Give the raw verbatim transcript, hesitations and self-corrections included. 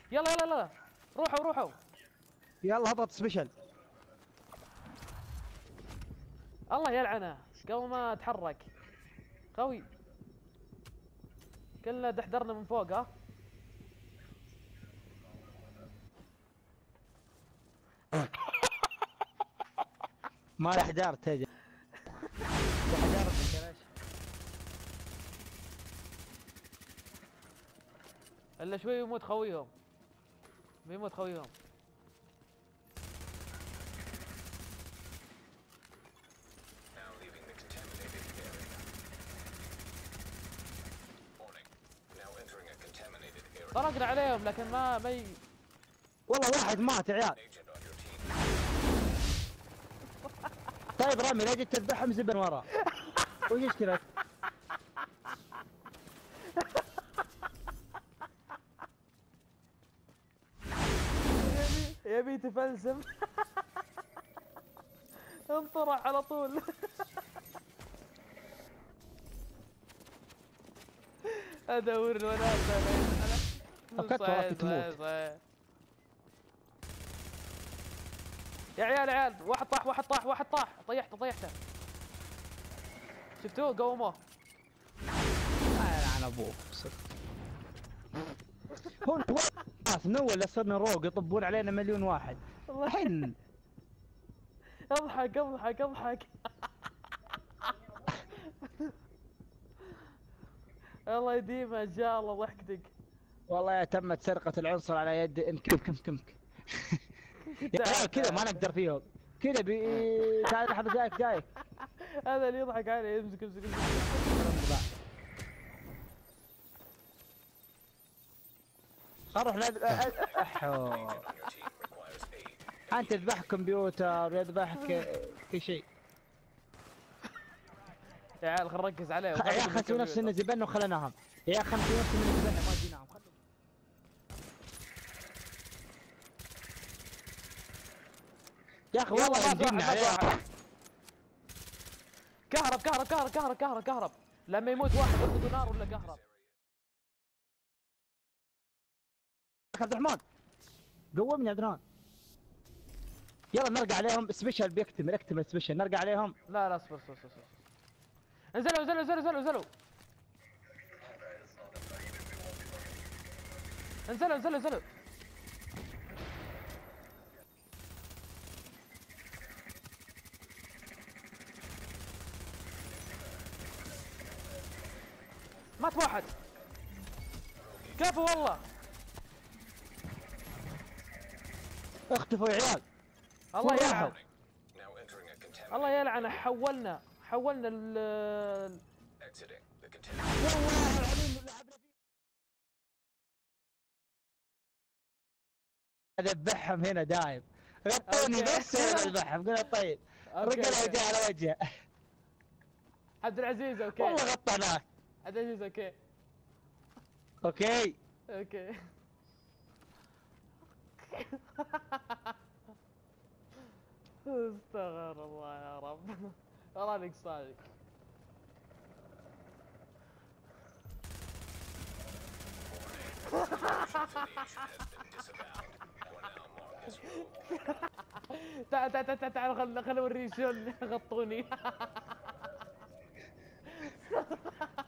يلا يلا يلا روحوا روحوا. يلا هبط سبيشل. الله يلعنه قبل ما اتحرك. قوي. كلنا دحدرنا من فوق ها. ما دحدرت تجي. دحدرت يا باشا. الا شوي يموت خويهم. بيموت خويهم. طرقنا عليهم لكن ما ما ي... والله واحد مات يا عيال. طيب رامي لا جيت تذبحهم زبن ورا. وش مشكلة؟ يبي يبي تفلسف. انطرح على طول. ادور الوناسه. فكرت وراك تموت. يا عيال يا عيال واحد طاح واحد طاح واحد طاح طيحته طيحته. شفتوه قوموه. لا يلعن ابوك. هو انت ناس من اول صرنا روق يطبون علينا مليون واحد. الحين اضحك اضحك اضحك. الله يديمها ان شاء الله ضحكتك. والله يا تمت سرقة العنصر على يد كم كم كم يا عيال كذا ما نقدر فيهم. كذا بي تعال لحظة جايك جايك. هذا اللي يضحك عليه. امسك امسك امسك. اروح نذبح. احو انت تذبح كمبيوتر يذبحك كل شيء. يا عيال خل نركز عليه. يا اخي خسوا نفس ان زبلنا وخلناهم. يا اخي خسوا نفس ان زبلنا ما جيناهم. يا اخي والله يمدينا عليه. كهرب كهرب كهرب كهرب كهرب كهرب. لما يموت واحد ياخذ نار ولا كهرب. عبد الرحمن قومني يا عبد الرحمن. يلا نرجع عليهم سبيشل بيكتمل اكتمل سبيشل نرجع عليهم. لا لا اصبر اصبر اصبر. انزلوا انزلوا انزلوا انزلوا انزلوا انزلوا انزلوا انزلوا. مات واحد. كفو والله. اختفوا يا عيال. الله يلعن. الله يلعنه. حولنا حولنا ال والله العظيم لعبنا فيه. اذبحهم هنا دايم. غطوني بس اذبحهم قلت طيب. رجل وجه على وجهه. عبد العزيز اوكي. والله غطيناك. عبد العزيز اوكي. اوكي اوكي. استغفر الله يا رب. والله انك صادق. تعال تعال تعال تعال خل خل اوريك شلون غطوني.